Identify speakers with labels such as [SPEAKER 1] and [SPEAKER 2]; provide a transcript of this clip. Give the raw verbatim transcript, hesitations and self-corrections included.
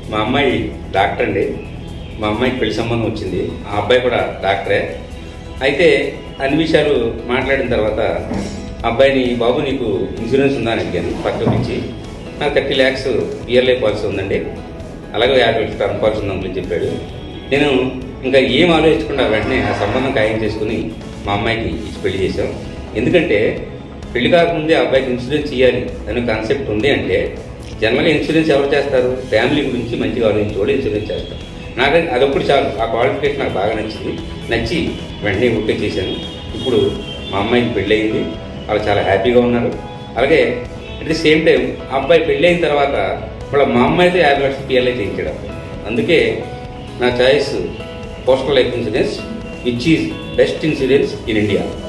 [SPEAKER 1] మా అమ్మాయి డాక్టర్ అండి. మా అమ్మాయికి పెళ్లి సంబంధం వచ్చింది. ఆ అబ్బాయి కూడా డాక్టరే. అయితే అన్ని విషయాలు మాట్లాడిన తర్వాత అబ్బాయిని, బాబు నీకు ఇన్సూరెన్స్ ఉందా అని అడిగాను. పక్కకు ఇచ్చి నాకు థర్టీ ల్యాక్స్ ఇయర్లీ పాలసీ ఉందండి, అలాగే యాభై లక్షల టర్మ్ పాలసీ ఉందని చెప్పాడు. నేను ఇంకా ఏం ఆలోచించకుండా వెంటనే ఆ సంబంధం ఖాయం చేసుకుని మా అమ్మాయికి ఇచ్చి పెళ్లి చేశాం. ఎందుకంటే పెళ్లి కాకముందే అబ్బాయికి ఇన్సూరెన్స్ ఇవ్వాలి అనే కాన్సెప్ట్ ఉంది. అంటే జనరల్గా ఇన్సూరెన్స్ ఎవరు చేస్తారు? ఫ్యామిలీ గురించి మంచిగా ఆలోచించేవాళ్ళు ఇన్సూరెన్స్ చేస్తారు. నాకు అదొప్పుడు చాలు. ఆ క్వాలిఫికేషన్ నాకు బాగా నచ్చింది. నచ్చి వెంటనే ఓకే చేశాను. ఇప్పుడు మా అమ్మాయికి పెళ్ళి అయింది, వాళ్ళు చాలా హ్యాపీగా ఉన్నారు. అలాగే అట్ ది సేమ్ టైం అబ్బాయి పెళ్ళి అయిన తర్వాత వాళ్ళ మా అమ్మాయితో యాభై లక్షలు పిఎల్ఐ చేయించాడు. అందుకే నా choice postal life insurance, which is best insurance in India.